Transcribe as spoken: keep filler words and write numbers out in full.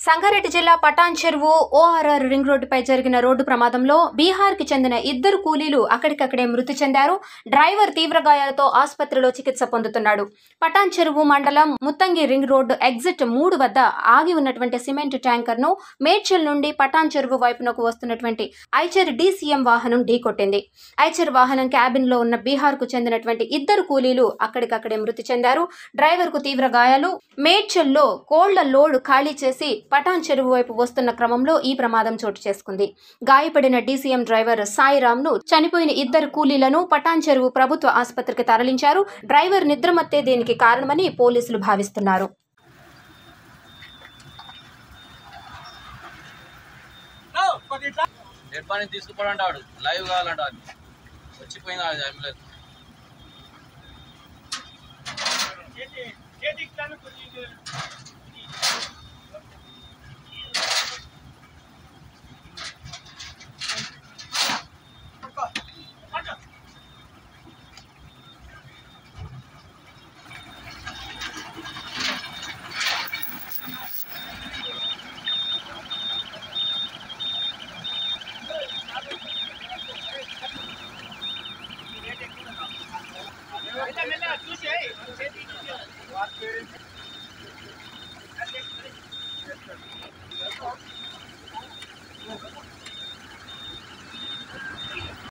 సంగారెడ్డి జిల్లా పటాన్ చెరువు ORR ring రోడ్డుపై జరిగిన రోడ్డు ప్రమాదంలో బీహార్కి చెందిన ఇద్దరు కూలీలు అక్కడికక్కడే మృతి చెందారు. డ్రైవర్ తీవ్ర గాయాలతో ఆసుపత్రిలో చికిత్స పొందుతున్నాడు. పటాన్ చెరువు మండలం ముత్తంగి రింగ్ రోడ్డు ఎగ్జిట్ మూడు వద్ద ఆగి ఉన్నటువంటి సిమెంట్ ట్యాంకర్ను మేడ్చల్ నుండి పటాన్ చెరువు వైపునకు వస్తున్నటువంటి ఐచర్ డీసీఎం వాహనం ఢీకొట్టింది. ఐచర్ వాహనం క్యాబిన్ లో ఉన్న బీహార్కు చెందినటువంటి ఇద్దరు కూలీలు అక్కడికక్కడే మృతి చెందారు. డ్రైవర్ కు తీవ్ర గాయాలు. మేడ్చల్లో కోళ్ల లోడ్ ఖాళీ చేసి పటాన్ చెరువు వైపు వస్తున్న క్రమంలో ఈ ప్రమాదం చోటు చేసుకుంది. గాయపడిన డీసీఎం డ్రైవర్ సాయిరామ్ ను చనిపోయిన ఇద్దరు కూలీలను పటాన్ చెరువు ప్రభుత్వ ఆసుపత్రికి తరలించారు. డ్రైవర్ నిద్రమత్తే దీనికి కారణమని పోలీసులు భావిస్తున్నారు. తీసుకుపోవడంటాడు లైవ్ కావాలంట వచ్చిపోయింది.